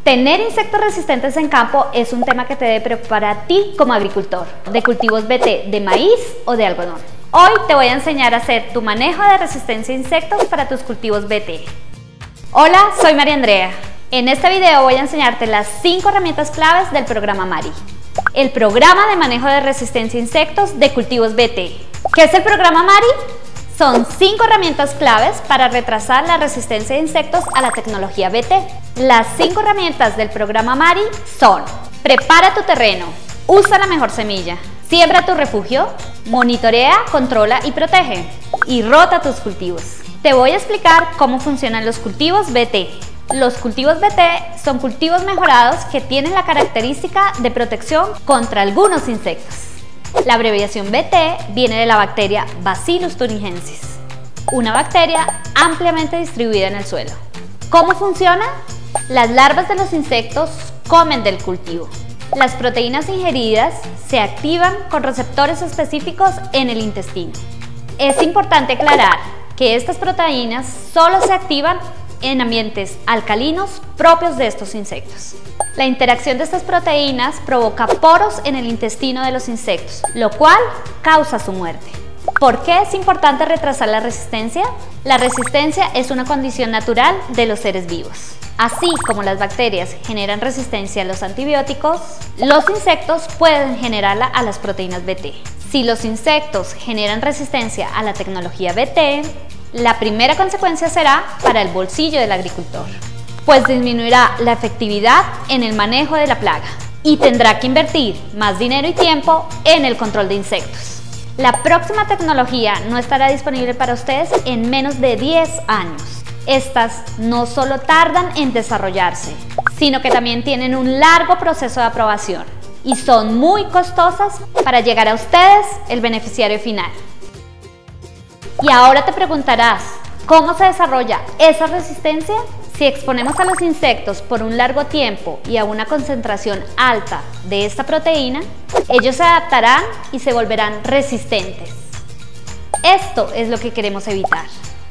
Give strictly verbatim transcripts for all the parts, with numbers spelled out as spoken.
Tener insectos resistentes en campo es un tema que te debe preocupar a ti como agricultor, de cultivos B T de maíz o de algodón. Hoy te voy a enseñar a hacer tu manejo de resistencia a insectos para tus cultivos B T. Hola, soy María Andrea. En este video voy a enseñarte las cinco herramientas claves del programa Mari, el programa de manejo de resistencia a insectos de cultivos B T. ¿Qué es el programa Mari? Son cinco herramientas claves para retrasar la resistencia de insectos a la tecnología B T. Las cinco herramientas del programa Mari son: prepara tu terreno, usa la mejor semilla, siembra tu refugio, monitorea, controla y protege, y rota tus cultivos. Te voy a explicar cómo funcionan los cultivos B T. Los cultivos B T son cultivos mejorados que tienen la característica de protección contra algunos insectos. La abreviación B T viene de la bacteria Bacillus thuringiensis, una bacteria ampliamente distribuida en el suelo. ¿Cómo funciona? Las larvas de los insectos comen del cultivo. Las proteínas ingeridas se activan con receptores específicos en el intestino. Es importante aclarar que estas proteínas solo se activan en ambientes alcalinos propios de estos insectos. La interacción de estas proteínas provoca poros en el intestino de los insectos, lo cual causa su muerte. ¿Por qué es importante retrasar la resistencia? La resistencia es una condición natural de los seres vivos. Así como las bacterias generan resistencia a los antibióticos, los insectos pueden generarla a las proteínas B T. Si los insectos generan resistencia a la tecnología B T, la primera consecuencia será para el bolsillo del agricultor, pues disminuirá la efectividad en el manejo de la plaga y tendrá que invertir más dinero y tiempo en el control de insectos. La próxima tecnología no estará disponible para ustedes en menos de diez años. Estas no solo tardan en desarrollarse, sino que también tienen un largo proceso de aprobación y son muy costosas para llegar a ustedes, el beneficiario final. Y ahora te preguntarás, ¿cómo se desarrolla esa resistencia? Si exponemos a los insectos por un largo tiempo y a una concentración alta de esta proteína, ellos se adaptarán y se volverán resistentes. Esto es lo que queremos evitar.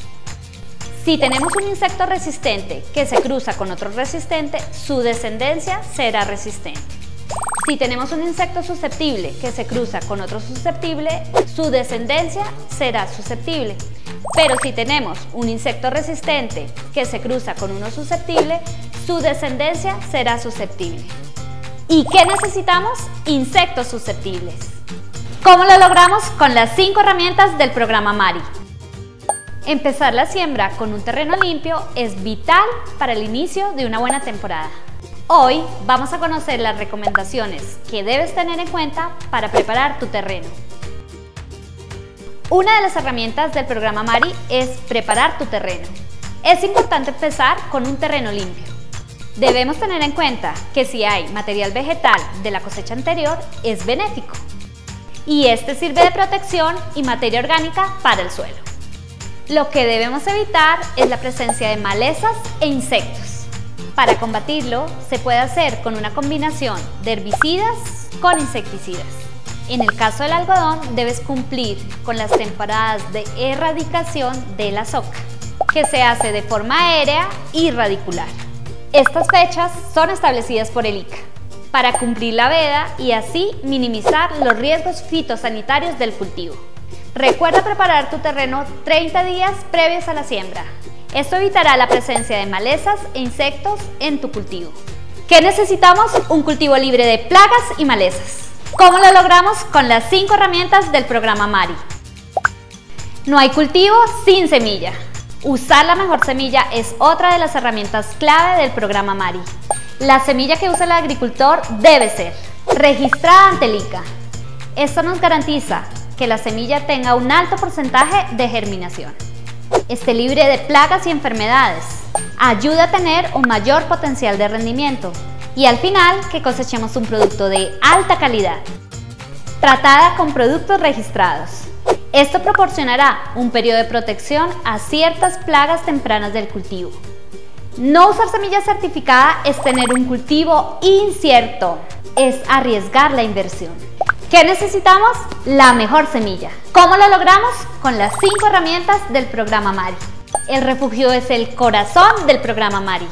Si tenemos un insecto resistente que se cruza con otro resistente, su descendencia será resistente. Si tenemos un insecto susceptible que se cruza con otro susceptible, su descendencia será susceptible. Pero si tenemos un insecto resistente que se cruza con uno susceptible, su descendencia será susceptible. ¿Y qué necesitamos? Insectos susceptibles. ¿Cómo lo logramos? Con las cinco herramientas del programa Mari. Empezar la siembra con un terreno limpio es vital para el inicio de una buena temporada. Hoy vamos a conocer las recomendaciones que debes tener en cuenta para preparar tu terreno. Una de las herramientas del programa Mari es preparar tu terreno. Es importante empezar con un terreno limpio. Debemos tener en cuenta que si hay material vegetal de la cosecha anterior, es benéfico. Y este sirve de protección y materia orgánica para el suelo. Lo que debemos evitar es la presencia de malezas e insectos. Para combatirlo, se puede hacer con una combinación de herbicidas con insecticidas. En el caso del algodón, debes cumplir con las temporadas de erradicación de la soca, que se hace de forma aérea y radicular. Estas fechas son establecidas por el I C A para cumplir la veda y así minimizar los riesgos fitosanitarios del cultivo. Recuerda preparar tu terreno treinta días previos a la siembra. Esto evitará la presencia de malezas e insectos en tu cultivo. ¿Qué necesitamos? Un cultivo libre de plagas y malezas. ¿Cómo lo logramos? Con las cinco herramientas del programa Mari. No hay cultivo sin semilla. Usar la mejor semilla es otra de las herramientas clave del programa Mari. La semilla que usa el agricultor debe ser registrada ante el I C A. Esto nos garantiza que la semilla tenga un alto porcentaje de germinación, esté libre de plagas y enfermedades, ayuda a tener un mayor potencial de rendimiento y al final que cosechemos un producto de alta calidad, tratada con productos registrados. Esto proporcionará un periodo de protección a ciertas plagas tempranas del cultivo. No usar semilla certificada es tener un cultivo incierto, es arriesgar la inversión. ¿Qué necesitamos? La mejor semilla. ¿Cómo lo logramos? Con las cinco herramientas del programa Mari. El refugio es el corazón del programa Mari.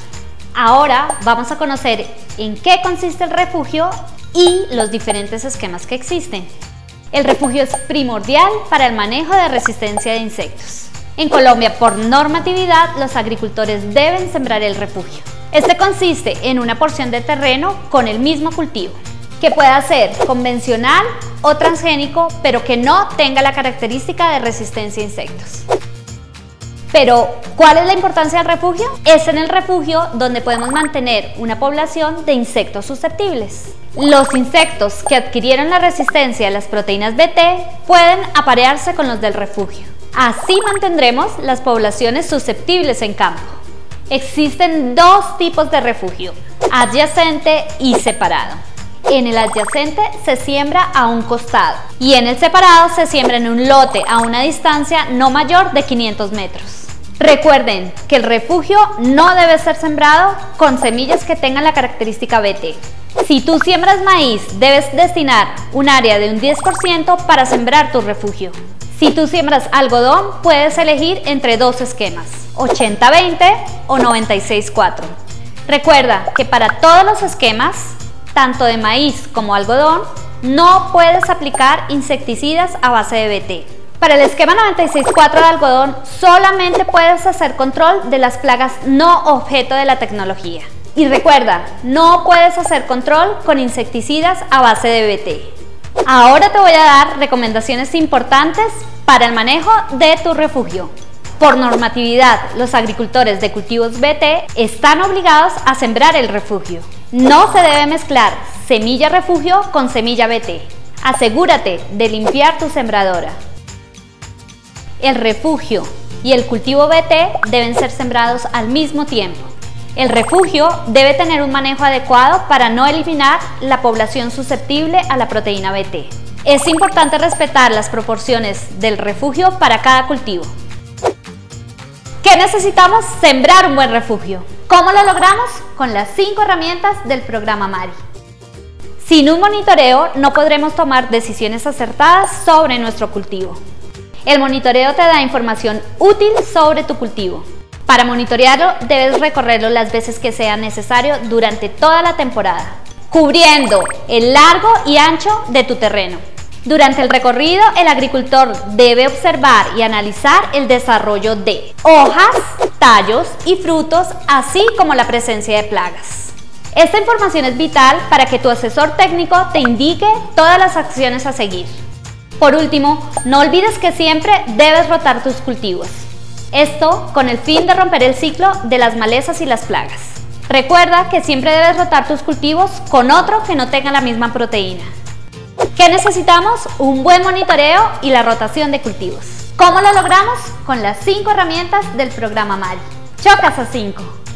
Ahora vamos a conocer en qué consiste el refugio y los diferentes esquemas que existen. El refugio es primordial para el manejo de resistencia de insectos. En Colombia, por normatividad, los agricultores deben sembrar el refugio. Este consiste en una porción de terreno con el mismo cultivo, que pueda ser convencional o transgénico, pero que no tenga la característica de resistencia a insectos. Pero, ¿cuál es la importancia del refugio? Es en el refugio donde podemos mantener una población de insectos susceptibles. Los insectos que adquirieron la resistencia a las proteínas B T pueden aparearse con los del refugio. Así mantendremos las poblaciones susceptibles en campo. Existen dos tipos de refugio, adyacente y separado. En el adyacente se siembra a un costado y en el separado se siembra en un lote a una distancia no mayor de quinientos metros. Recuerden que el refugio no debe ser sembrado con semillas que tengan la característica B T. Si tú siembras maíz, debes destinar un área de un diez por ciento para sembrar tu refugio. Si tú siembras algodón, puedes elegir entre dos esquemas, ochenta veinte o noventa y seis cuatro. Recuerda que para todos los esquemas, tanto de maíz como algodón, no puedes aplicar insecticidas a base de B T. Para el esquema noventa y seis cuatro de algodón, solamente puedes hacer control de las plagas no objeto de la tecnología. Y recuerda, no puedes hacer control con insecticidas a base de B T. Ahora te voy a dar recomendaciones importantes para el manejo de tu refugio. Por normatividad, los agricultores de cultivos B T están obligados a sembrar el refugio. No se debe mezclar semilla refugio con semilla B T. Asegúrate de limpiar tu sembradora. El refugio y el cultivo B T deben ser sembrados al mismo tiempo. El refugio debe tener un manejo adecuado para no eliminar la población susceptible a la proteína B T. Es importante respetar las proporciones del refugio para cada cultivo. ¿Qué necesitamos? Sembrar un buen refugio. ¿Cómo lo logramos? Con las cinco herramientas del programa MARI. Sin un monitoreo no podremos tomar decisiones acertadas sobre nuestro cultivo. El monitoreo te da información útil sobre tu cultivo. Para monitorearlo debes recorrerlo las veces que sea necesario durante toda la temporada, cubriendo el largo y ancho de tu terreno. Durante el recorrido, el agricultor debe observar y analizar el desarrollo de hojas, tallos y frutos, así como la presencia de plagas. Esta información es vital para que tu asesor técnico te indique todas las acciones a seguir. Por último, no olvides que siempre debes rotar tus cultivos. Esto con el fin de romper el ciclo de las malezas y las plagas. Recuerda que siempre debes rotar tus cultivos con otro que no tenga la misma proteína. ¿Qué necesitamos? Un buen monitoreo y la rotación de cultivos. ¿Cómo lo logramos? Con las cinco herramientas del programa MARI. ¡Chocas a cinco!